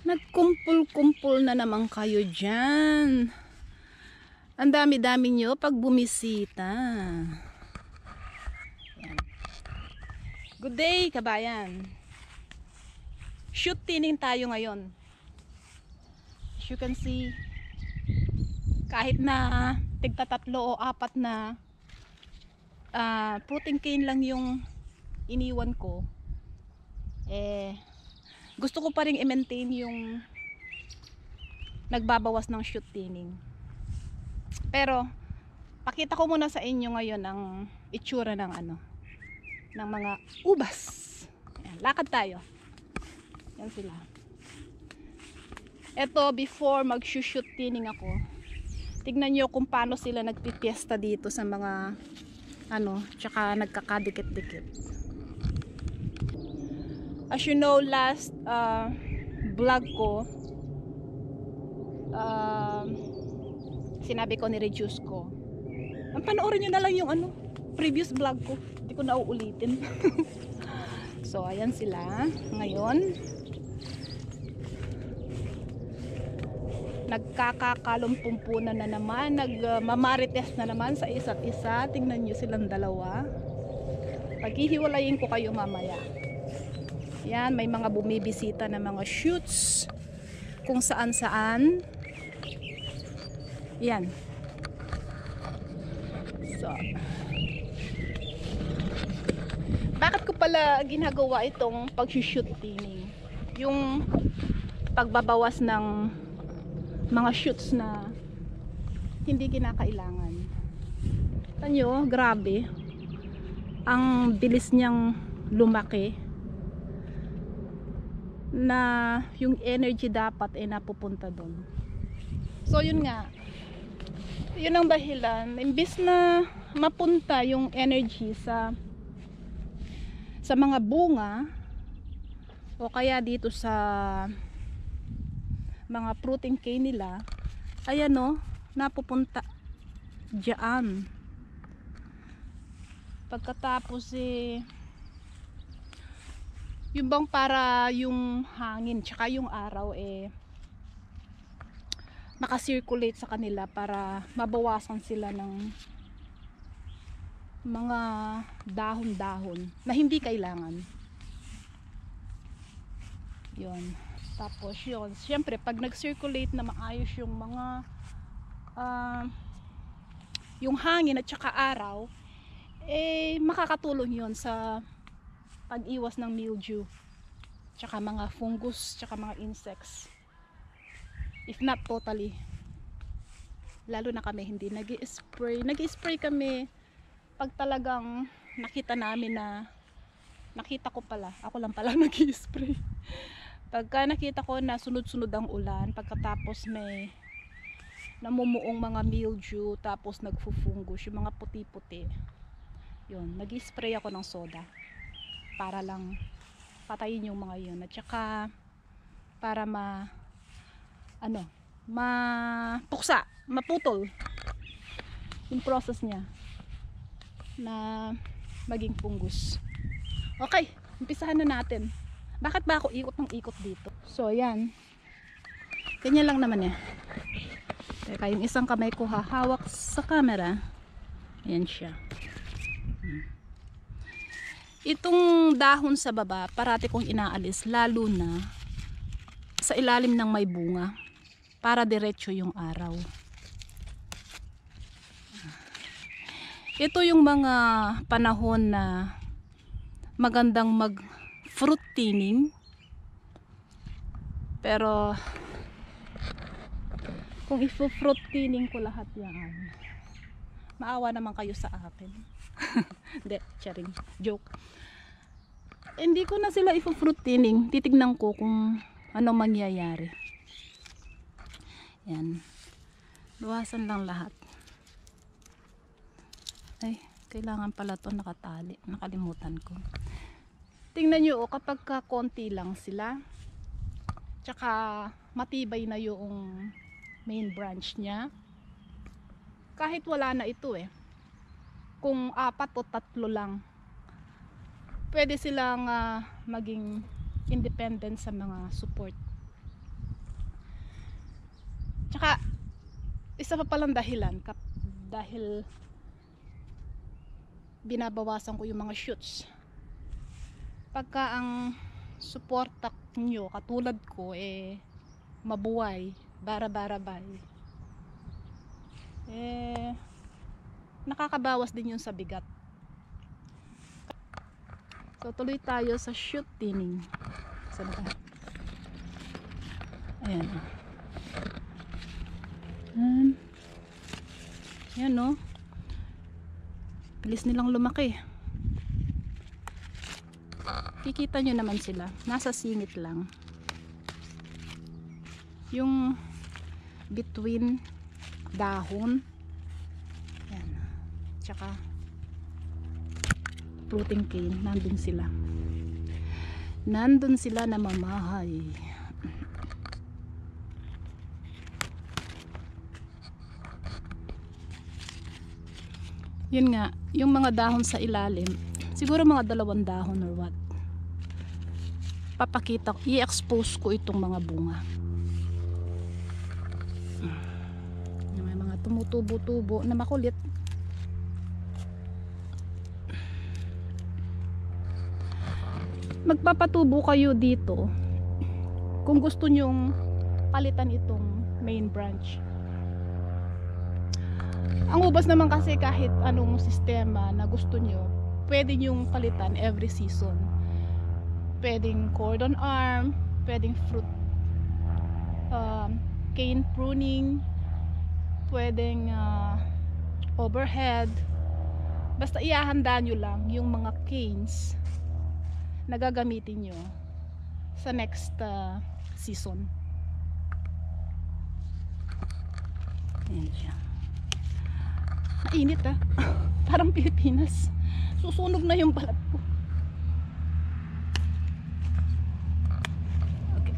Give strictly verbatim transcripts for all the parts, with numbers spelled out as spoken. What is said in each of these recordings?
Nagkumpul-kumpul na naman kayo dyan. Ang dami-dami nyo pag bumisita. Yan. Good day, kabayan. Shoot tining tayo ngayon. As you can see, kahit na tigta tatlo o apat na uh, fruiting cane lang yung iniwan ko, eh gusto ko pa rin i-maintain yung nagbabawas ng shoot thinning. Pero pakita ko muna sa inyo ngayon ang itsura ng ano, ng mga ubas. Ayan, lakad tayo. Yan sila. Ito, before mag-shoot thinning ako, tignan nyo kung paano sila nagpipiesta dito sa mga ano, tsaka nagkakadikit-dikit. As you know, last uh, vlog ko, uh, sinabi ko ni-reduce ko. Ang panoorin nyo na lang yung ano, previous vlog ko. Hindi ko na uulitin. So, ayan sila. Ngayon, nagkakalumpumpunan na naman, nagmamarites na naman sa isa't isa. Tingnan nyo silang dalawa. Paghihiwalayin ko kayo mamaya. Yan, may mga bumibisita na mga shoots kung saan saan. Yan. So, bakit ko pala ginagawa itong pag-shoot thinning? Yung pagbabawas ng mga shoots na hindi kinakailangan. Tanyo, grabe. Ang bilis niyang lumaki, na yung energy dapat ay napupunta doon. So yun nga, yun ang dahilan, imbis na mapunta yung energy sa sa mga bunga o kaya dito sa mga fruiting cane nila, ayan o, napupunta diyan. Pagkatapos eh yung bang para yung hangin tsaka yung araw eh makasirculate sa kanila para mabawasan sila ng mga dahon-dahon na hindi kailangan. Yun. Tapos yun, syempre pag nag-circulate na maayos yung mga uh, yung hangin at tsaka araw, eh makakatulong yun sa pag-iwas ng mildew tsaka mga fungus tsaka mga insects, if not totally. Lalo na kami hindi nag-i-spray nag-i-spray kami pag talagang nakita namin na nakita ko pala, ako lang pala nag-i-spray pagka nakita ko na sunod-sunod ang ulan, pagkatapos may namumuong mga mildew tapos nagfu-fungus yung mga puti-puti, yun, nag-i-spray ako ng soda para lang patayin yung mga yun at saka para ma ano mapuksa, maputol yung process niya na maging fungus. Okay, umpisahan na natin. Bakit ba ako ikot ng ikot dito? So yan, ganyan lang naman eh. Teka, yung isang kamay ko hahawak sa camera, ayan siya. Itong dahon sa baba, parati kong inaalis, lalo na sa ilalim ng may bunga, para diretso yung araw. Ito yung mga panahon na magandang mag fruit thinning, pero kung i-fruit thinning ko lahat yan, maawa naman kayo sa akin. Hindi, charing, joke. Hindi ko na sila i-fruit thinning, titignan ko kung anong mangyayari. Yan, luwasan lang lahat. Ay, kailangan pala to nakatali, nakalimutan ko. Tingnan nyo, oh, kapag ka konti lang sila, tsaka matibay na yung main branch niya, kahit wala na ito eh, kung apat o tatlo lang, pwede silang uh, maging independent sa mga support. Tsaka isa pa palang dahilan kap dahil binabawasan ko yung mga shoots. Pagka ang suporta nyo katulad ko eh mabuhay, bara-barabay, eh nakakabawas din yun sa bigat. So tuloy tayo sa shoot tinning. Saan ba? Ayan. Ayan. Ayan no. Bilis nilang lumaki. Kikita nyo naman sila. Nasa singit lang. Yung between dahon. Ayan. Tsaka fruiting cane. Nandun sila. Nandun sila na mamahay. Yun nga, yung mga dahon sa ilalim, siguro mga dalawang dahon or what, papakita ko, i-expose ko itong mga bunga. May mga tumutubo-tubo na makulit. Magpapatubo kayo dito kung gusto nyong palitan itong main branch. Ang ubas naman kasi kahit anong sistema na gusto nyo, pwede nyong palitan every season. Pwedeng cordon arm, pwedeng fruit um, cane pruning, pwedeng uh, overhead. Basta ihahanda nyo lang yung mga canes na gagamitin nyo sa next uh, season. Ayan siya. Mainit ah. Parang Pilipinas. Susunog na yung balat ko. Okay.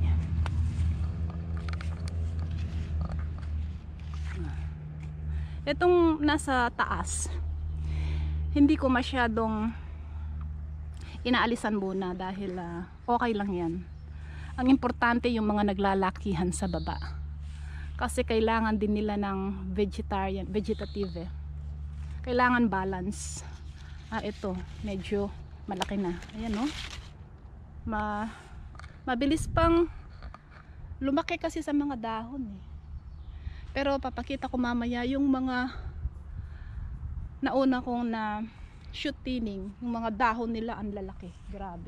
Itong nasa taas, hindi ko masyadong inaalisan muna dahil uh, okay lang yan. Ang importante yung mga naglalakihan sa baba. Kasi kailangan din nila ng vegetarian, vegetative eh. Kailangan balance. Ah, ito, medyo malaki na. Ayan no. Ma mabilis pang lumaki kasi sa mga dahon eh. Pero papakita ko mamaya yung mga nauna kong na shoot tinning, yung mga dahon nila ang lalaki. Grabe.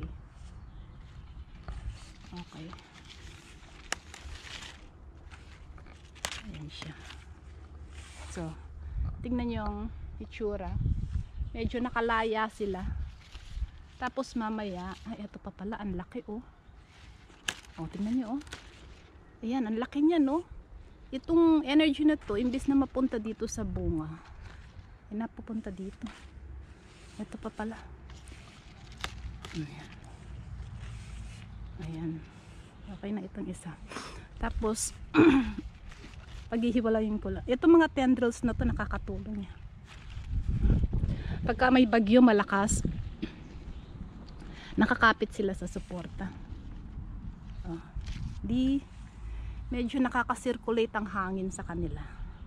Okay. Ayan siya. So, tingnan nyo yung itsura. Medyo nakalaya sila. Tapos mamaya, ay ito pa pala, ang laki oh. Oh, tingnan nyo oh. Ayan, ang laki niya no. Itong energy na to, imbis na mapunta dito sa bunga, ay napupunta dito. Ito pa pala. Ayan. Ayan. Okay na itong isa. Tapos, paghihiwalayin ko lang. Itong mga tendrils na to nakakatulong niya. Pagka may bagyo malakas, nakakapit sila sa suporta. Oh. Di medyo nakaka-circulate ang hangin sa kanila.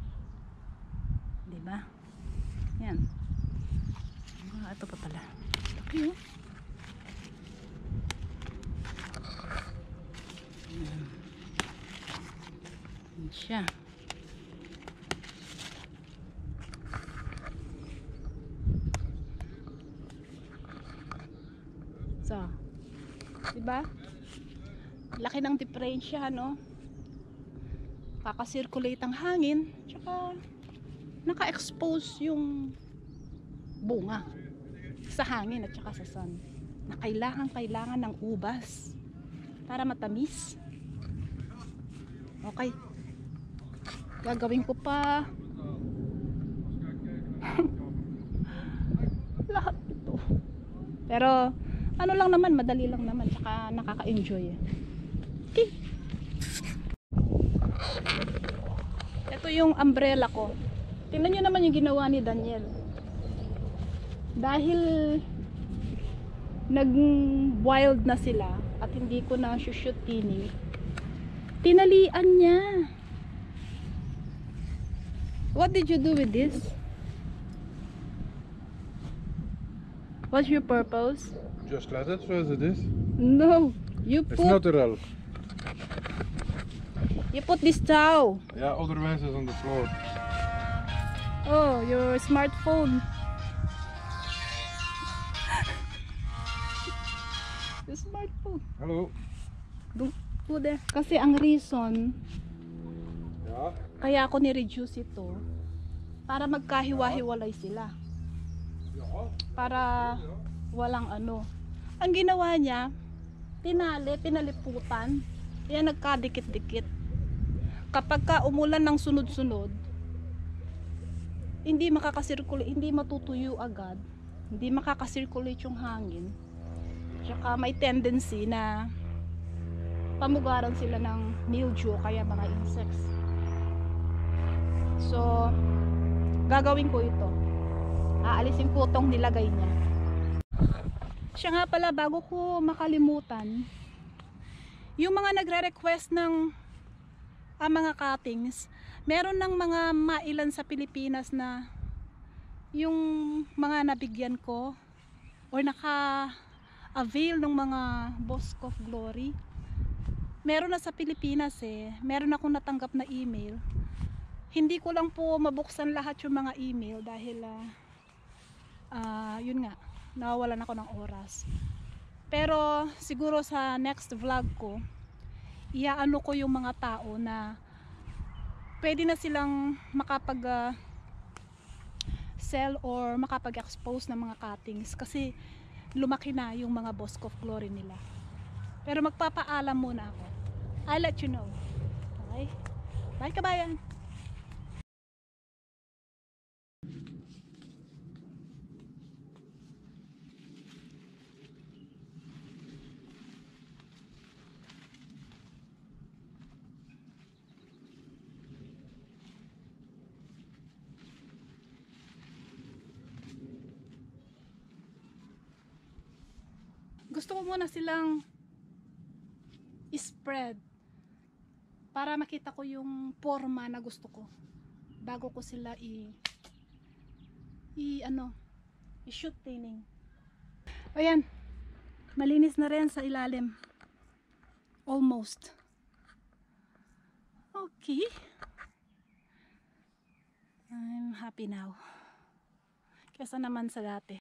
'Di ba? Yan. Ah, ito pa pala. Okay. Yan. Yan siya. So, diba? Laki ng diferensya, no? Kaka-circulate ang hangin, tsaka naka-expose yung bunga sa hangin at tsaka sa sun. Na kailangan kailangan ng ubas para matamis. Okay. Gagawin ko pa lahat ito. Pero ano lang naman, madali lang naman, tsaka nakaka-enjoy. Okay. Ito yung umbrella ko. Tingnan nyo naman yung ginawa ni Daniel. Dahil nag-wild na sila at hindi ko na shoot tinning, tinalian niya. What did you do with this? What's your purpose? Just let it as it is. No, you It's put natural. you put this towel. Yeah, otherwise it's on the floor. Oh, your smartphone. Your smartphone. Hello. Don't put there. Kasi ang reason Yeah. kaya ako ni-reduce ito para magkahiwa-hiwalay sila. Para walang ano. Ang ginawa niya, tinali, pinaliputan. Yan nagkadikit-dikit. Kapag ka umulan ng sunod-sunod, hindi makakasirculate, hindi matutuyo agad. Hindi makakasirculate yung hangin. Tsaka may tendency na pamugaran sila ng mildew, kaya mga insects. So, gagawin ko ito. Aalisin ko itong nilagay niya. Siya nga pala, bago ko makalimutan, yung mga nagre-request ng ah, mga cuttings, meron ng mga mailan sa Pilipinas na yung mga nabigyan ko or naka-avail ng mga Bosque of Glory. Meron na sa Pilipinas eh. Meron akong natanggap na email. Hindi ko lang po mabuksan lahat yung mga email dahil ah, uh, yun nga, nawawalan ako ng oras. Pero siguro sa next vlog ko, iaano ko yung mga tao na pwede na silang makapag uh, sell or makapag-expose ng mga cuttings kasi lumaki na yung mga Bosque of Glory nila. Pero magpapaalam muna ako. I'll let you know. Okay? Bye kabayan! Gusto ko muna silang spread para makita ko yung forma na gusto ko bago ko sila i i ano i-shoot thinning. Ayan, malinis na rin sa ilalim, almost. Okay, I'm happy now kesa naman sa dati.